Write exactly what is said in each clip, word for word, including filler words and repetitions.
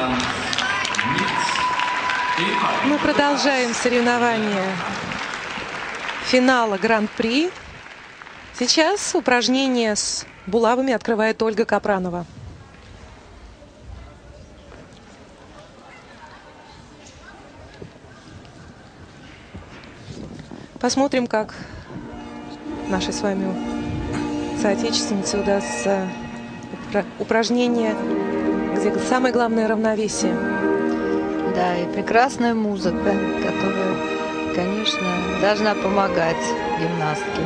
Мы продолжаем соревнования финала Гран-при. Сейчас упражнение с булавами открывает Ольга Капранова. Посмотрим, как нашей с вами соотечественнице удастся упражнение, где самое главное — равновесие. Да, и прекрасная музыка, которая, конечно, должна помогать гимнастке.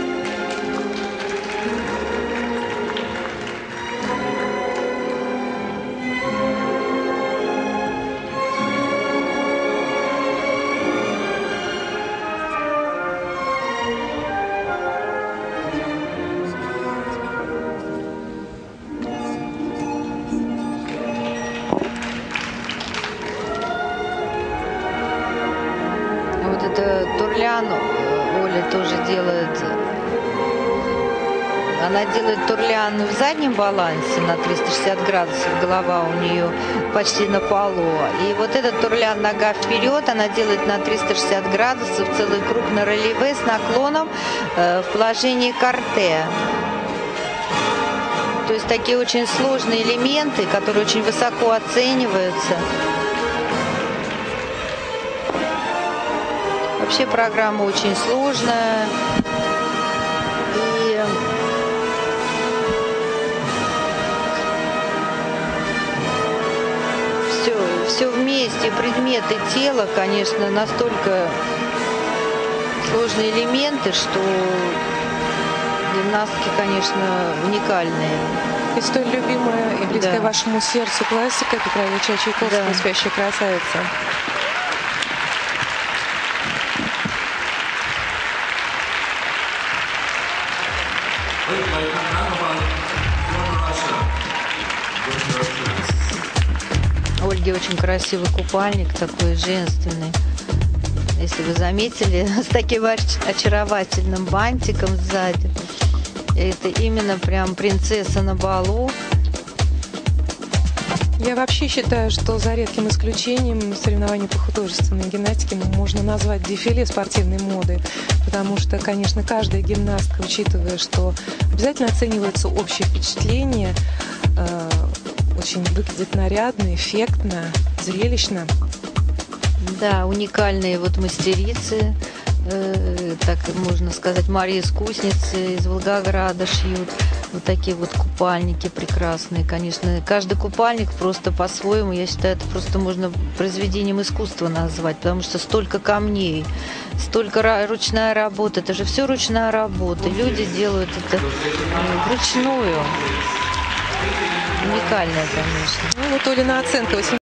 Вот это турлян Оля тоже делает. Она делает турлян в заднем балансе на триста шестьдесят градусов. Голова у нее почти на полу. И вот этот турлян нога вперед она делает на триста шестьдесят градусов. Целый круг на релеве с наклоном э, в положении карте. То есть такие очень сложные элементы, которые очень высоко оцениваются. Вообще программа очень сложная, и все, все вместе, предметы тела, конечно, настолько сложные элементы, что гимнастки, конечно, уникальные. И столь любимая и близкая, да, вашему сердцу классика Петра Ильича Чайковского, да, «Спящая красавица». Ольги очень красивый купальник, такой женственный. Если вы заметили, с таким очаровательным бантиком сзади. Это именно прям принцесса на балу. Я вообще считаю, что за редким исключением соревнований по художественной гимнастике можно назвать дефиле спортивной моды. Потому что, конечно, каждая гимнастка, учитывая, что обязательно оценивается общее впечатление, э, очень выглядит нарядно, эффектно, зрелищно. Да, уникальные вот мастерицы, э, так можно сказать, Мария Искусница из Волгограда шьют вот такие вот купальники прекрасные. Конечно, каждый купальник просто по-своему, я считаю, это просто можно произведением искусства назвать, потому что столько камней, столько ручная работа, это же все ручная работа. Люди делают это вручную. Уникальная, конечно. Ну вот Олина оценка.